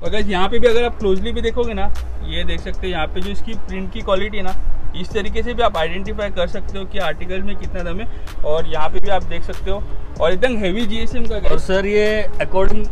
और गाइस यहाँ पे भी अगर आप क्लोजली भी देखोगे ना, ये देख सकते हो यहाँ पे जो इसकी प्रिंट की क्वालिटी है ना, इस तरीके से भी आप आइडेंटिफाई कर सकते हो कि आर्टिकल में कितना दम है। और यहाँ पे भी आप देख सकते हो और एकदम हेवी जीएसएम का। और सर ये according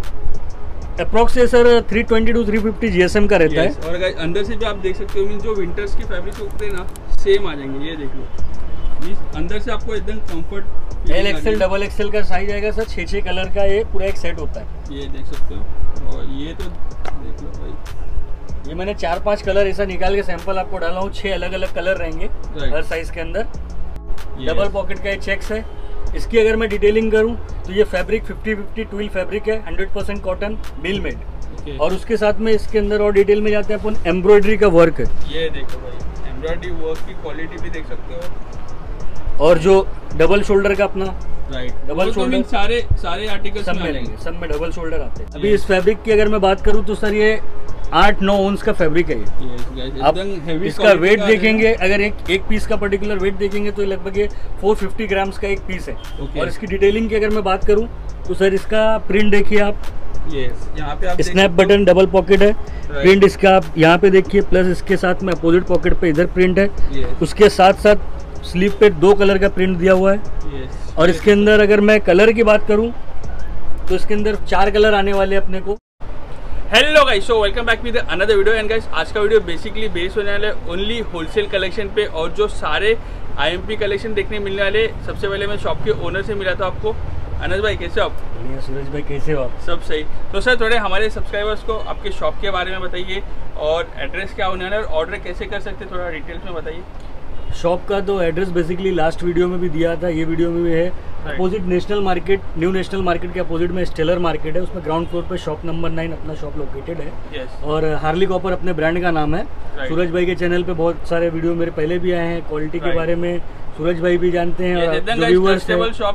approx sir 320 to 350 GSM का रहता है। और गाइस अंदर से भी आप देख सकते हो, मीन जो विंटर्स के फैब्रिक होते हैं ना सेम आ जाएंगे। ये देख लो, मीन अंदर से आपको एकदम comfort. L XL double XL का साइज आएगा सर, 6 कलर का ये पूरा एक सेट होता है। ये देख सकते हो, और ये तो देख लो भाई, ये मैंने 4-5 कलर ऐसा निकाल के सैंपल आपको डाला हूँ। 6 अलग अलग कलर रहेंगे हर साइज के अंदर। डबल पॉकेट का ये चेक्स है। इसकी अगर मैं डिटेलिंग करूं तो ये फैब्रिक 50-50 ट्विल फैब्रिक है, 100% कॉटन मिल मेड। और उसके साथ में इसके अंदर और डिटेल में जाते हैं अपन, एम्ब्रॉयडरी का वर्क है। ये देखो भाई, एम्ब्रॉयडरी वर्क की क्वालिटी भी देख सकते हो। और जो डबल शोल्डर का अपना डबल शोल्डर सारे आर्टिकल सब में रहेंगे, सब में डबल शोल्डर आते हैं। अभी इस फैब्रिक की अगर मैं बात करूं तो सर ये 8-9 ओंस का फैब्रिक है ये। आप इसका वेट देखेंगे, अगर एक पीस का पर्टिकुलर वेट देखेंगे तो लगभग ये 450 ग्राम्स का एक पीस है। और इसकी डिटेलिंग की अगर मैं बात करूं तो सर इसका प्रिंट देखिए आप, यहाँ पे आप स्नैप बटन डबल पॉकेट है। प्रिंट इसका आप यहाँ पे देखिए, प्लस इसके साथ में अपोजिट पॉकेट पे इधर प्रिंट है। उसके साथ साथ स्लीव पे 2 कलर का प्रिंट दिया हुआ है। और इसके अंदर अगर मैं कलर की बात करूं तो इसके अंदर 4 कलर आने वाले अपने को। Hello guys, so welcome back with another video. And guys आज का वीडियो बेसिकली बेस होने वाला है ओनली होलसेल कलेक्शन पे। और जो सारे आईएमपी कलेक्शन देखने मिलने वाले, सबसे पहले मैं शॉप के ओनर से मिला था आपको। अनस भाई कैसे हो आप? बढ़िया। सूरज भाई कैसे हो आप? सब सही। तो सर थोड़े हमारे सब्सक्राइबर्स को आपके शॉप के बारे में बताइए, और एड्रेस क्या होने वाला है, और ऑर्डर कैसे कर सकते हैं, थोड़ा डिटेल्स में बताइए। शॉप का तो एड्रेस बेसिकली लास्ट वीडियो में भी दिया था, ये वीडियो में भी है। Opposite national market, new national market के अपोजिट में स्टेलर मार्केट है, उसमें ग्राउंड फ्लोर पे शॉप नंबर 9 अपना शॉप लोकेटेड है। और हार्ली कॉपर अपने ब्रांड का नाम है। सूरज भाई के चैनल पे बहुत सारे वीडियो मेरे पहले भी आए हैं क्वालिटी के बारे में, सूरज भाई भी जानते हैं। और जो व्यूअर्स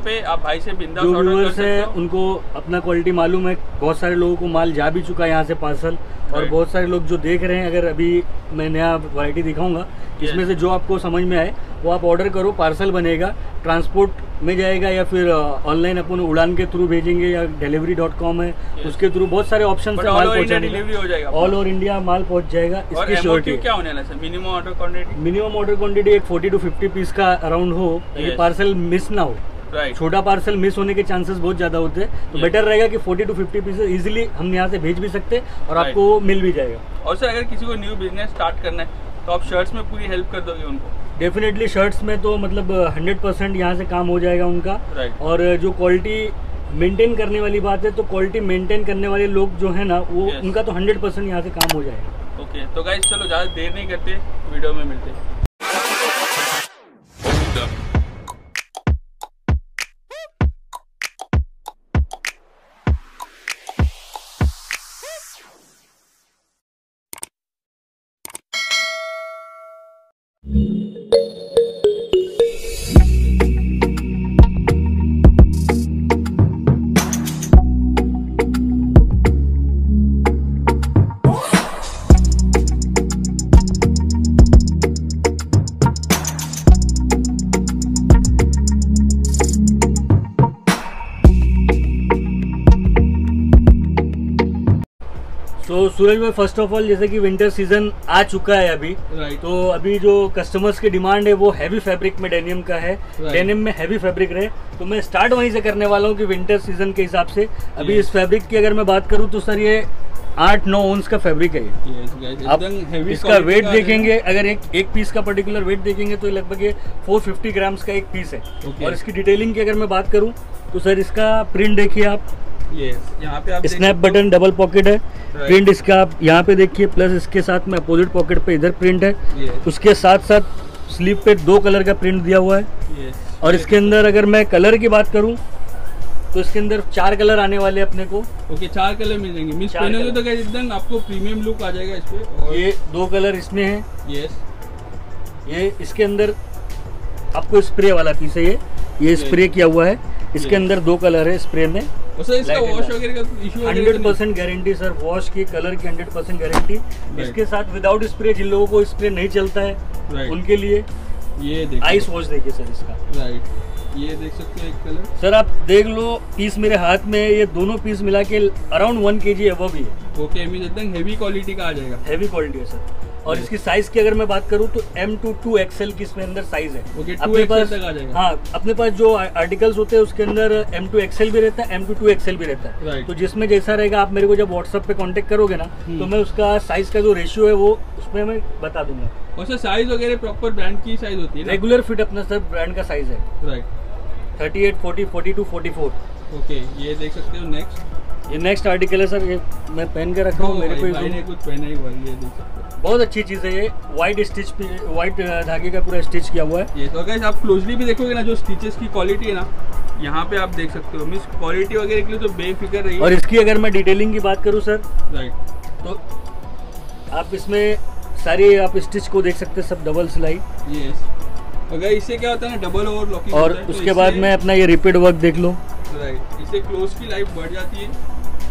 है उनको अपना क्वालिटी मालूम है। बहुत सारे लोगों को माल जा भी चुका है यहाँ से पार्सल। और बहुत सारे लोग जो देख रहे हैं, अगर अभी मैं नया वैरायटी दिखाऊंगा, इसमें से जो आपको समझ में आए वो आप ऑर्डर करो, पार्सल बनेगा, ट्रांसपोर्ट में जाएगा, या फिर ऑनलाइन अपन उड़ान के थ्रू भेजेंगे, या डिलीवरी.com है उसके थ्रू बहुत सारे ऑप्शन है माल पहुंचाने का। ऑल ओवर इंडिया माल पहुंच जाएगा। इसकी श्योरिटी क्या होने वाला है? मिनिमम ऑर्डर क्वांटिटी एक 40 to 50 पीस का अराउंड हो, ताकि पार्सल मिस ना हो। छोटा पार्सल मिस होने के चांसेस बहुत ज्यादा होते हैं, तो बेटर रहेगा कि 40 to 50 पीसेस इजीली हम यहाँ से भेज भी सकते हैं और आपको मिल भी जाएगा। और सर अगर किसी को न्यू बिजनेस स्टार्ट करना है तो आप शर्ट्स में पूरी हेल्प कर दोगे उनको? डेफिनेटली शर्ट्स में तो मतलब 100% यहाँ से काम हो जाएगा उनका। और जो क्वालिटी मेंटेन करने वाली बात है, तो क्वालिटी मेंटेन करने वाले लोग जो है ना, वो उनका तो 100% यहाँ से काम हो जाएगा। ओके, तो गाइस चलो ज़्यादा देर नहीं करते, वीडियो में मिलते हैं। तो सूरज भाई फर्स्ट ऑफ ऑल, जैसे कि विंटर सीजन आ चुका है अभी, तो अभी जो कस्टमर्स की डिमांड है वो हैवी फैब्रिक में डेनिम का है। डेनिम में हैवी फैब्रिक रहे, तो मैं स्टार्ट वहीं से करने वाला हूँ कि विंटर सीजन के हिसाब से अभी इस फैब्रिक की अगर मैं बात करूँ तो सर ये 8-9 ओंस का फैब्रिक है ये। आप इसका वेट देखेंगे, अगर एक पीस का पर्टिकुलर वेट देखेंगे तो लगभग ये 450 ग्राम्स का एक पीस है। और इसकी डिटेलिंग की अगर मैं बात करूँ तो सर इसका प्रिंट देखिए आप, यहाँ पे आप स्नैप बटन डबल पॉकेट है। प्रिंट इसका आप यहाँ पे देखिए, प्लस इसके साथ में अपोजिट पॉकेट पे इधर प्रिंट है। उसके साथ साथ स्लीव पे 2 कलर का प्रिंट दिया हुआ है। और इसके अंदर अगर मैं कलर की बात करूँ तो इसके अंदर 4 कलर आने वाले अपने को। ओके, 4 कलर मिल जाएंगे। मिस पहनोगे तो क्या एकदम आपको प्रीमियम लुक आ जाएगा इस पे। और ये 2 कलर इसमें है। ये इसके अंदर आपको स्प्रे वाला पीस है, ये स्प्रे किया हुआ है। इसके अंदर 2 कलर है स्प्रे में। इसका वॉश वगैरह का इशू 100% गारंटी सर, वॉश की, कलर की 100% गारंटी। इसके साथ विदाउट स्प्रे, जिन लोगों को स्प्रे नहीं चलता है उनके लिए ये देखिए आइस वॉश देखिए सर इसका। ये देख सकते हो एक कलर। सर आप देख लो, पीस मेरे हाथ में, ये दोनों पीस मिला के अराउंड 1 kg अबव ही है। ओके, मींस एकदम हेवी क्वालिटी का आ जाएगा। हेवी क्वालिटी है सर। और इसकी साइज की अगर मैं बात करूं तो M2 XL की इसमें अंदर साइज है। ओके, अपने 2XL पास तक आ जाएगा। हाँ, अपने पास जो आर्टिकल्स होते हैं उसके अंदर M2 XL भी रहता है, M2 XL भी रहता है। Right. तो जिसमें जैसा रहेगा, आप मेरे को जब व्हाट्सएप पे कांटेक्ट करोगे ना, तो मैं उसका साइज का जो रेशियो है वो उसमें मैं बता दूंगा। और सर साइज वगैरह प्रॉपर ब्रांड की साइज होती है ना? रेगुलर फिट अपना सर ब्रांड का साइज है। राइट। 38, 40, 42, 44। ओके, ये देख सकते हो नेक्स्ट। ये नेक्स्ट आर्टिकल है सर, ये मैं पहन के रखा हूँ, मेरे को भाई ने कुछ पहना ही हुआ है, ये देख सकते हो। बहुत अच्छी चीज़ है ये। वाइट धागे का पूरा स्टिच किया हुआ है। ये तो गाइस आप क्लोजली भी देखोगे ना, जो स्टिचेस की क्वालिटी है ना, यहाँ पे आप देख सकते हो। मींस क्वालिटी वगैरह के लिए तो बेफिक्र रहिए। और इसकी अगर मैं डिटेलिंग की बात करूँ सर, राइट, तो आप इसमें सारी आप स्टिच को देख सकते हैं, सब डबल सिलाई। यस। अगर इससे क्या होता है ना, डबल ओवरलॉकिंग और उसके बाद में अपना ये रिपीट वर्क देख लो। राइट, इससे क्लोज की लाइफ बढ़ जाती है।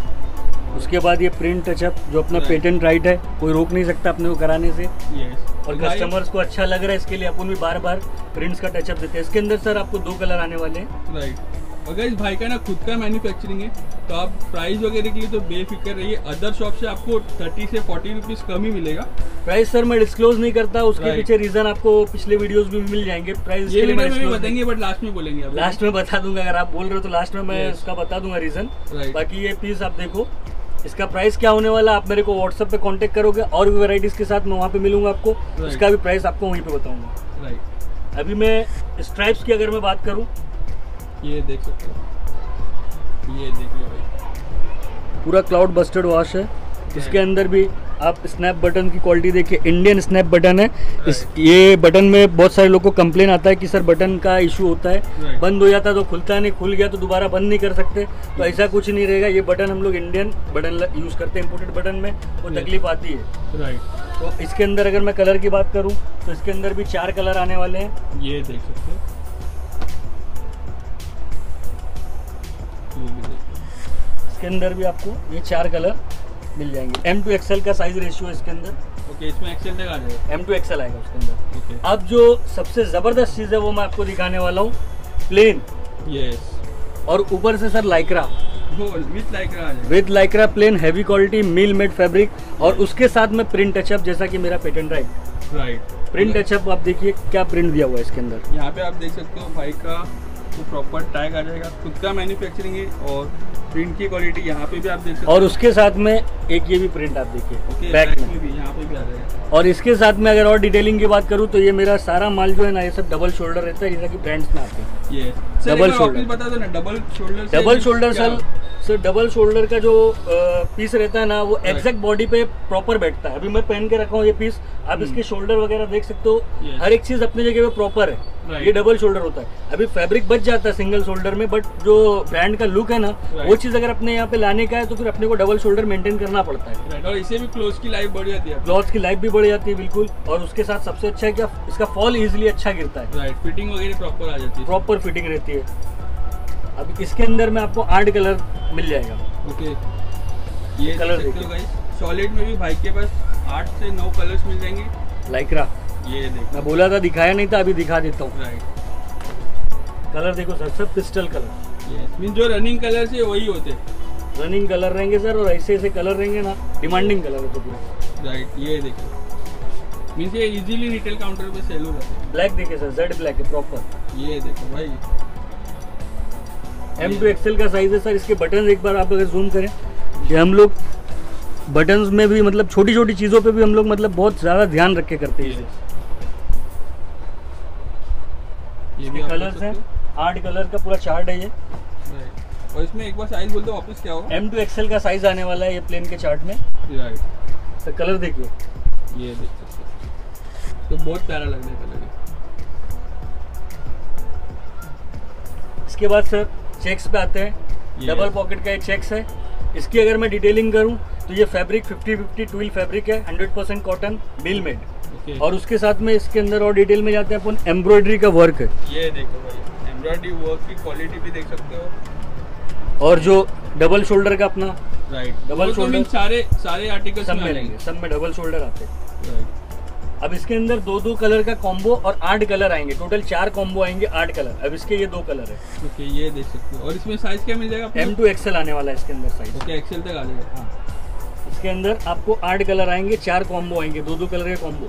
उसके बाद ये प्रिंट टचअप जो अपना पेटेंट राइट है, कोई रोक नहीं सकता अपने को कराने से। यस। और कस्टमर्स को अच्छा लग रहा है, इसके लिए अपन भी बार बार प्रिंट्स का टचअप देते हैं। इसके अंदर सर आपको 2 कलर आने वाले हैं। राइट। अगर इस भाई का ना खुद का मैन्युफैक्चरिंग है, तो आप प्राइस वगैरह के लिए तो बेफिक्र रहिए। अदर शॉप से आपको 30 से 40 रुपीज़ कम ही मिलेगा। प्राइस सर मैं डिस्क्लोज नहीं करता, उसके पीछे रीजन आपको पिछले वीडियोस में मिल जाएंगे। प्राइस ये वीडियो में भी बताएंगे, बट लास्ट में बोलेंगे। लास्ट में बता दूंगा, अगर आप बोल रहे हो तो लास्ट में मैं उसका बता दूंगा रीजन। बाकी ये पीस आप देखो, इसका प्राइस क्या होने वाला, आप मेरे को व्हाट्सएप पे कांटेक्ट करोगे और भी वैरायटीज के साथ मैं वहाँ पे मिलूंगा आपको। इसका भी प्राइस आपको वहीं पे बताऊंगा। राइट। अभी मैं स्ट्राइप्स की अगर मैं बात करूँ, ये देख सकते हो, ये देखिए भाई, पूरा क्लाउड बस्टर्ड वॉश है। इसके अंदर भी आप स्नैप बटन की क्वालिटी देखिए, इंडियन स्नैप बटन है। ये बटन में बहुत सारे लोगों को कंप्लेन आता है कि सर बटन का इशू होता है, बंद हो जाता है तो खुलता नहीं, खुल गया तो दोबारा बंद नहीं कर सकते। तो ऐसा कुछ नहीं रहेगा। ये बटन हम लोग इंडियन बटन यूज़ करते हैं, इम्पोर्टेड बटन में वो तकलीफ आती है। राइट। तो इसके अंदर अगर मैं कलर की बात करूँ तो इसके अंदर भी 4 कलर आने वाले हैं। ये देख सकते हो, इसके अंदर भी आपको ये 4 कलर मिल जाएंगे। M2 XL का साइज रेशियो है इसके अंदर। ओके, इसमें एक्सेल तक आ जाएगा। M2 XL आएगा उसके अंदर। ओके। अब जो सबसे ज़बरदस्त चीज़ है वो मैं आपको दिखाने वाला हूँ, प्लेन। यस। और ऊपर से सर लाइक्रा, विद लाइक्रा आ जाएगा। With Lycra plain heavy quality mill made fabric. और उसके साथ में प्रिंट टचअप, जैसा कि मेरा patent right. Right. Print touch up आप देखिए क्या प्रिंट दिया हुआ है इसके अंदर। यहाँ पे आप देख सकते हो भाई का तो प्रॉपर टैग आ जाएगा, खुद का मैन्युफैक्चरिंग है। और प्रिंट की क्वालिटी यहाँ पे भी आप देख सकते हो। और उसके साथ में एक ये भी प्रिंट आप देखिए, ओके, बैक में भी यहाँ पे भी आ जाएगा। और इसके साथ में अगर और डिटेलिंग की बात करूँ तो ये मेरा सारा माल जो है ना, ये सब डबल शोल्डर रहता है, जैसा कि ब्रांड्स में आते हैं। ये डबल शोल्डर बता दो ना, double shoulder. Double shoulder sir double shoulder का जो पीस रहता है ना, वो एग्जैक्ट बॉडी पे प्रॉपर बैठता है। अभी मैं पहन के रखा हूँ ये पीस, आप इसके शोल्डर वगैरह देख सकते हो, हर एक चीज अपनी जगह पे प्रॉपर है। ये डबल शोल्डर होता है। अभी फैब्रिक बच जाता है सिंगल शोल्डर में, बट जो ब्रांड का लुक है ना, वो चीज अगर अपने यहाँ पे लाने का है तो फिर अपने को डबल शोल्डर मेंटेन करना पड़ता है। और इससे भी क्लोथ की लाइफ बढ़ जाती है। क्लॉथ की लाइफ भी बढ़ जाती है बिल्कुल। और उसके साथ सबसे अच्छा है कि इसका फॉल इजिली अच्छा गिरता है। राइट, फिटिंग वगैरह प्रॉपर आ जाती है, प्रॉपर फिटिंग रहती है। अब इसके अंदर में आपको 8 कलर मिल जाएगा। ओके, ये कलर देख सकते हो गाइस, सॉलिड में भी भाई के पास 8 से 9 कलर्स मिल जाएंगे। लाइक्रा, ये देखो, मैं बोला था दिखाया नहीं था, अभी दिखा देता हूँ। राइट। कलर देखो सर, सब पिस्टल कलर। यस, मीन जो रनिंग कलर है वही होते हैं। रनिंग कलर रहेंगे सर, और ऐसे ऐसे कलर रहेंगे ना, डिमांडिंग कलर है तो पूरा। राइट, ये देखो, मीन्स ये इजीली रिटेल काउंटर पे सेल हो जाता है। ब्लैक देखिए सर, जेड ब्लैक है प्रॉपर। ये देखो भाई, M2 XL का साइज है सर। इसके बटन एक बार आप अगर जूम करें, ये हम लोग बटन्स में भी मतलब छोटी छोटी चीज़ों पे भी हम लोग मतलब बहुत ज़्यादा ध्यान रख के करते हैं। ये भी कलर्स हैं, 8 कलर का पूरा चार्ट है ये। राइट। और इसमें एक बार साइज बोल दो वापस, क्या होगा? M2 XL का साइज आने वाला है ये प्लेन के चार्ट में। राइट। सर कलर देखिए, ये देख सकते हो, तो बहुत प्यारा लग रहा है कलर। इसके बाद सर चेक्स पे आते हैं। डबल पॉकेट का ये चेक्स है। इसकी अगर मैं डिटेलिंग करूं तो ये फैब्रिक 50-50 ट्विल फैब्रिक है, 100% कॉटन मिल मेड। और उसके साथ में इसके अंदर और डिटेल में जाते हैं अपन, एम्ब्रॉयडरी का वर्क है। ये देखो भाई, एम्ब्रॉयडरी वर्क की क्वालिटी भी देख सकते हो। और जो डबल शोल्डर का अपना, राइट, डबल शोल्डर सारे आर्टिकल्स सब में रहेंगे, सब में डबल शोल्डर आते हैं। राइट। अब इसके अंदर 2-2 कलर का कॉम्बो और 8 कलर आएंगे, टोटल 4 कॉम्बो आएंगे, 8 कलर। अब इसके ये 2 कलर है। ओके, ये देख सकते हो। और इसमें साइज क्या मिल जाएगा? M2 XL आने वाला है इसके अंदर साइज। ओके, एक्सेल तक आ जाएगा। हाँ, इसके अंदर आपको 8 कलर आएंगे, 4 कॉम्बो आएंगे, 2-2 कलर के कॉम्बो।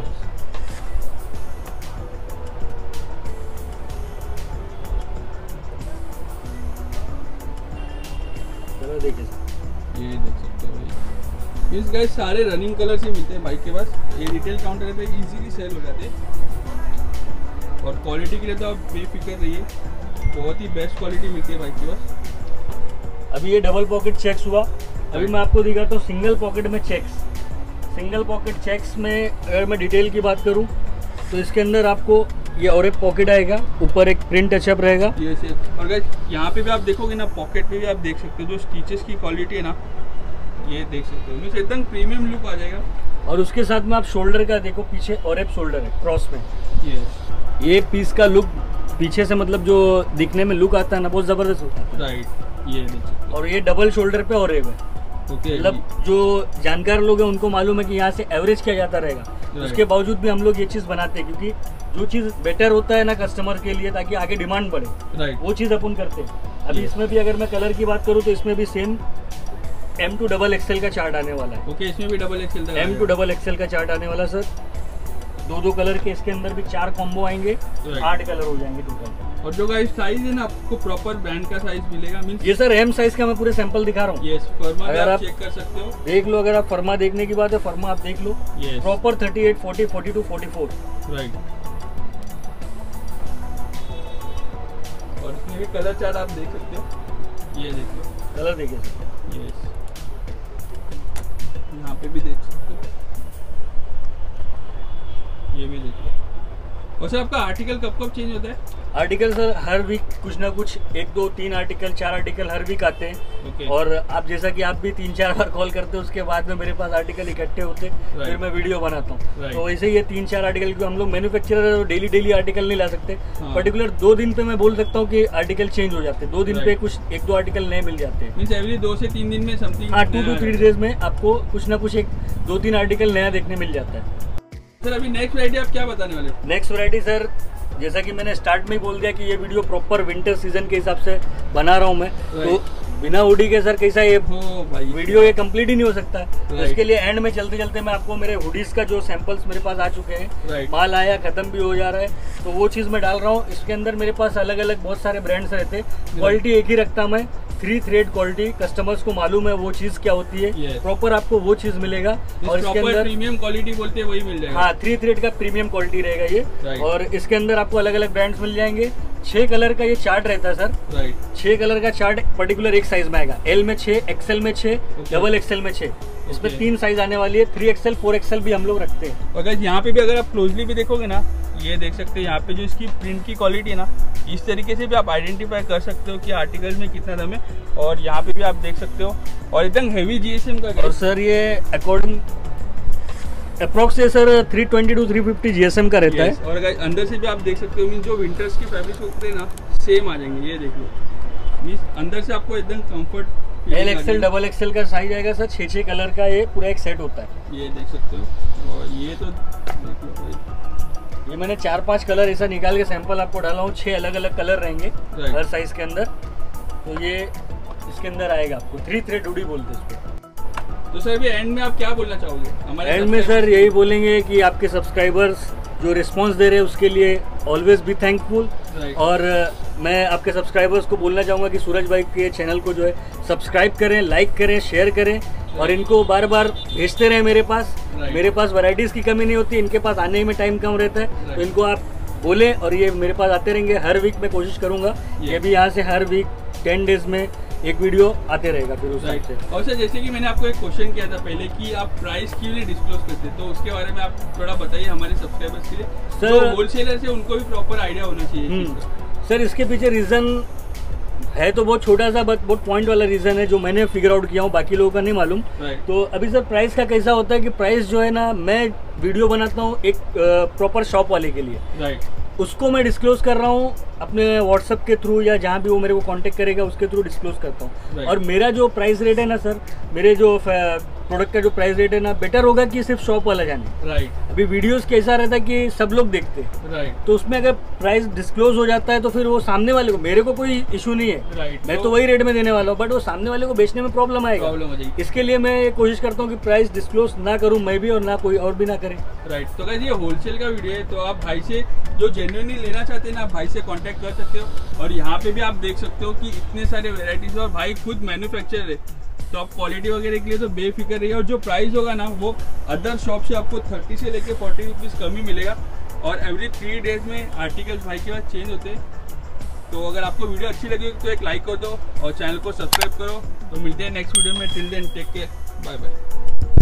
कलर देखिए, ये देख सकते हो भाई, इस गाइस सारे रनिंग कलर से मिलते हैं बाइक के पास। ये रिटेल काउंटर पे इजीली सेल हो जाते हैं और क्वालिटी के लिए तो आप बेफिक्र रहिए, बहुत ही बेस्ट क्वालिटी मिलती है बाइक के पास। अभी ये डबल पॉकेट चेक्स हुआ। अभी मैं आपको दिखाता हूँ सिंगल पॉकेट में चेक्स। सिंगल पॉकेट चेक्स में अगर मैं डिटेल की बात करूँ तो इसके अंदर आपको ये और एक पॉकेट आएगा, ऊपर एक प्रिंट टचअप रहेगा। ये से और गाइस यहाँ पे भी आप देखोगे ना, पॉकेट पे भी आप देख सकते हो जो स्टिचेस की क्वालिटी है ना, ये देख सकते हो, मींस एकदम प्रीमियम लुक आ जाएगा। और उसके साथ में आप शोल्डर का देखो, पीछे और एक शोल्डर है क्रॉस में। ये पीस का लुक पीछे से मतलब जो दिखने में लुक आता है ना, बहुत जबरदस्त होता है। राइट, ये देख सकते हो। और ये डबल शोल्डर पे और एक है। मतलब जो जानकार लोग हैं उनको मालूम है कि यहाँ से एवरेज किया जाता रहेगा। उसके बावजूद भी हम लोग ये चीज़ बनाते हैं, क्योंकि जो चीज़ बेटर होता है ना कस्टमर के लिए, ताकि आगे डिमांड बढ़े, वो चीज़ अपन करते हैं। अभी इसमें भी अगर मैं कलर की बात करूँ तो इसमें भी सेम M2 डबल एक्सएल का चार्ट आने वाला है। ओके, इसमें भी डबल एक्सएल का M2 डबल एक्सएल का चार्ट आने वाला सर। 2-2 कलर के इसके अंदर भी 4 कॉम्बो आएंगे, 8 कलर हो जाएंगे टोटल। और जो गाइस साइज है ना, आपको प्रॉपर ब्रांड का साइज मिलेगा। मींस ये सर M साइज का मैं पूरे सैंपल दिखा रहा हूँ। यस, फर्मा अगर आप चेक कर सकते हो, देख लो। अगर आप फर्मा देखने की बात है, फर्मा आप देख लो। प्रॉपर 38, 40, 42, 44। राइट। और इसमें भी कलर चार्ट आप देख सकते हो, ये देखो कलर देखिए। यस, यहाँ पे भी देख सकते हो, ये भी देखो। और सर आपका आर्टिकल कब कब चेंज होता है? आर्टिकल सर हर वीक कुछ ना कुछ 1, 2, 3 आर्टिकल, 4 आर्टिकल हर वीक आते हैं। और आप जैसा कि आप भी 3-4 बार कॉल करते हो, उसके बाद में मेरे पास आर्टिकल इकट्ठे होते, फिर मैं वीडियो बनाता हूँ। तो वैसे ही ये 3-4 आर्टिकल, क्योंकि हम लोग मैन्युफैक्चरर है तो डेली आर्टिकल नहीं ला सकते। पर्टिकुलर 2 दिन पे मैं बोल सकता हूँ कि आर्टिकल चेंज हो जाते हैं। 2 दिन पे कुछ 1-2 आर्टिकल नए मिल जाते हैं। मींस एवरी 2 से 3 दिन में समथिंग। हाँ, 2 to 3 डेज में आपको कुछ ना कुछ 1-2-3 आर्टिकल नया देखने मिल जाता है। सर अभी नेक्स्ट वैरायटी आप क्या बताने वाले हो? नेक्स्ट वैरायटी सर, जैसा कि मैंने स्टार्ट में ही बोल दिया कि ये वीडियो प्रॉपर विंटर सीजन के हिसाब से बना रहा हूँ मैं। तो बिना हुडी के सर कैसा ये वीडियो ये कंप्लीट ही नहीं हो सकता है। तो इसके लिए एंड में चलते चलते मैं आपको मेरे हुडीज का जो सैंपल्स मेरे पास आ चुके हैं, माल आया खत्म भी हो जा रहा है, तो वो चीज़ मैं डाल रहा हूँ। इसके अंदर मेरे पास अलग अलग बहुत सारे ब्रांड्स रहते हैं। क्वालिटी एक ही रखता मैं, 3 थ्रेड क्वालिटी। कस्टमर्स को मालूम है वो चीज़ क्या होती है, प्रॉपर आपको वो चीज़ मिलेगा। और इसके अंदर प्रीमियम क्वालिटी बोलते हैं, वही मिल जाएगा। हाँ, 3 थ्रेड का प्रीमियम क्वालिटी रहेगा ये। और इसके अंदर आपको अलग अलग ब्रांड्स मिल जाएंगे। 6 कलर का ये चार्ट रहता है सर। 6 कलर का चार्ट पर्टिकुलर एक साइज में आएगा। L में 6, XL में 6, डबल XL में 6। इसमें 3 साइज आने वाली है। 3XL, 4XL भी हम लोग रखते हैं। और गाइस यहाँ पे भी अगर आप क्लोजली भी देखोगे ना, ये देख सकते हैं यहाँ पे जो इसकी प्रिंट की क्वालिटी है ना, इस तरीके से भी आप आइडेंटिफाई कर सकते हो कि आर्टिकल में कितना दम है। और यहाँ पे भी आप देख सकते हो, और एकदम हेवी GSM का। और सर ये अकॉर्डिंग अप्रोक्स है सर 320 to 350 GSM का रहता है। और गाइस अंदर से भी आप देख सकते हो, मींस जो विंटर्स की फैब्रिक्स होते हैं ना, सेम आ जाएंगे। ये देख लो, मींस अंदर से आपको एकदम कंफर्ट। LXL, डबल XL का साइज आएगा सर। 6 कलर का ये पूरा एक सेट होता है। ये देख सकते हो। और ये तो देख लो भाई, ये मैंने 4-5 कलर ऐसा निकाल के सैंपल आपको डाला हूँ। 6 अलग अलग कलर रहेंगे हर साइज के अंदर। तो ये इसके अंदर आएगा आपको 3 थ्रेड हुडी बोलते हैं इसको। तो सर अभी एंड में आप क्या बोलना चाहोगे हमारे एंड में? सर यही बोलेंगे कि आपके सब्सक्राइबर्स जो रिस्पांस दे रहे हैं उसके लिए ऑलवेज बी थैंकफुल। और मैं आपके सब्सक्राइबर्स को बोलना चाहूँगा कि सूरज भाई के चैनल को जो है सब्सक्राइब करें, लाइक करें, शेयर करें, और इनको बार बार भेजते रहें मेरे पास। मेरे पास वैरायटीज़ की कमी नहीं होती, इनके पास आने में टाइम कम रहता है, तो इनको आप बोलें और ये मेरे पास आते रहेंगे। हर वीक मैं कोशिश करूँगा ये भी यहाँ से हर वीक 10 डेज में एक वीडियो आते रहेगा फिर उस टाइप से। और सर जैसे कि मैंने आपको एक क्वेश्चन किया था पहले कि आप प्राइस क्यों नहीं डिस्क्लोज करते, तो उसके बारे में आप थोड़ा बताइए हमारे सब्सक्राइबर्स के लिए। जो होलसेलर्स है उनको भी प्रॉपर आइडिया होना चाहिए। सर इसके पीछे रीज़न है तो बहुत छोटा सा, बहुत पॉइंट वाला रीज़न है जो मैंने फिगर आउट किया हूँ, बाकी लोगों का नहीं मालूम। तो अभी सर प्राइस का कैसा होता है कि प्राइस जो है ना, मैं वीडियो बनाता हूँ एक प्रॉपर शॉप वाले के लिए, उसको मैं डिस्क्लोज कर रहा हूँ अपने व्हाट्सएप के थ्रू या जहाँ भी वो मेरे को कांटेक्ट करेगा उसके थ्रू डिस्क्लोज करता हूँ। और मेरा जो प्राइस रेट है ना सर, मेरे जो प्रोडक्ट का जो प्राइस रेट है ना, बेटर होगा कि सिर्फ शॉप वाला जाने। राइट अभी वीडियोस कैसा रहता है कि सब लोग देखते हैं, राइट तो उसमें अगर प्राइस डिस्क्लोज हो जाता है तो फिर वो सामने वाले को, मेरे को कोई इशू नहीं है, राइट मैं तो वही रेट में देने वाला हूँ, बट वो सामने वाले को बेचने में प्रॉब्लम आएगा। प्रॉब्लम हो जाएगी। इसके लिए मैं कोशिश करता हूँ कि प्राइस डिस्क्लोज ना करूँ मैं भी, और ना कोई और भी ना करे। राइट तो गाइस ये होलसेल का वीडियो है, तो आप भाई से जो जेन्युइनली लेना चाहते हैं ना, भाई से कांटेक्ट कर सकते हो। और यहाँ पे भी आप देख सकते हो कि इतने सारे वेराइटीज, और भाई खुद मैन्युफैक्चरर है, तो आप क्वालिटी वगैरह के लिए तो बेफिक्र रहिए। और जो प्राइस होगा ना, वो अदर शॉप से आपको 30 से लेके 40 रुपीज़ कम ही मिलेगा। और एवरी 3 डेज में आर्टिकल्स भाई के पास चेंज होते हैं। तो अगर आपको वीडियो अच्छी लगी तो एक लाइक कर दो और चैनल को सब्सक्राइब करो। तो मिलते हैं नेक्स्ट वीडियो में, till then take care, bye bye.